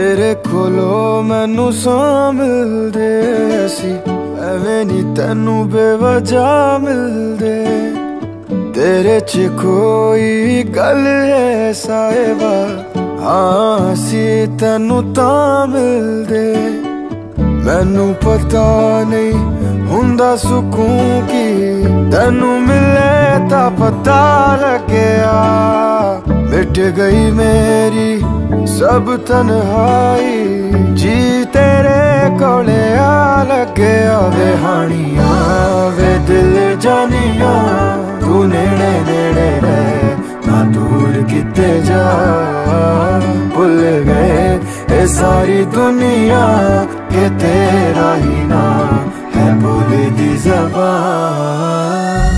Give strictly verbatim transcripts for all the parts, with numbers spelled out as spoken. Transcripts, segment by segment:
तेरे कोलो मैनू सौ मिलदे सी, एवें नी तैनू बेवजह मिलदे। तेरे च कोई गल है साहिबा, हाँ सी तैनू तां मिलदे। मैनू पता नहीं हुंदा सुकून की, तैनू मिले तां पता लग्या। मिट गई मेरी सब तन्हाई, जी तेरे कोले आ लग्या। वे हानिया वे दिल जानिया, तू नेड़े नेड़े रह ना दूर किते जा। भुल गए ये सारी दुनिया के तेरा ही ना है बोले दी ज़बान।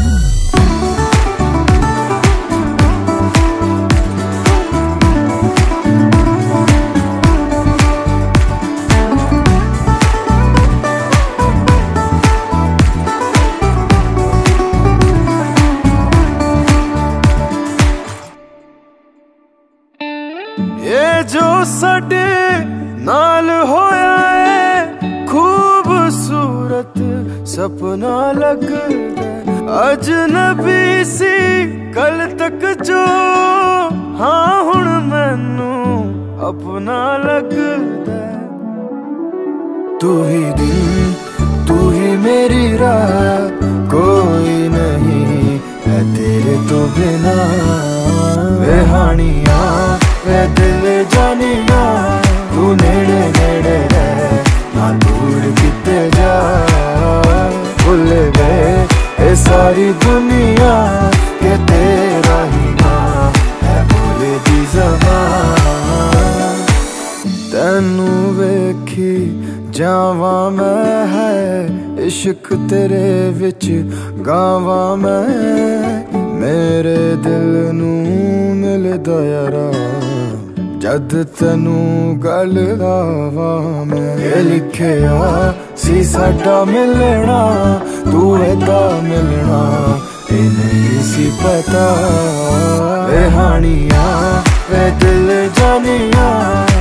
ये जो साडे नाल होया है खूबसूरत सपना लगदा, अजनबी सी कल तक जो, हाँ हुण मैनू अपना लगदा। तू ही दिन तू ही मेरी राह, कोई नहीं है तेरे तो बिना। वे हानिया वे दिल जानिया, तू नेड़े नेड़े रह ना दूर किते जा। भुल गए ये सारी दुनिया के तेरा ही ना है बोले दी ज़बान। तैनू वेखी जावा मैं है इश्क तेरे विच गावा मैं। मेरे दिल नू मिलदा यारा जद तैनू गल लावा मैं। ये लिखिया सी साडा मिलना, तू एदा मिलना ये नहीं सी पता। वे हानिया वे दिल जानिया,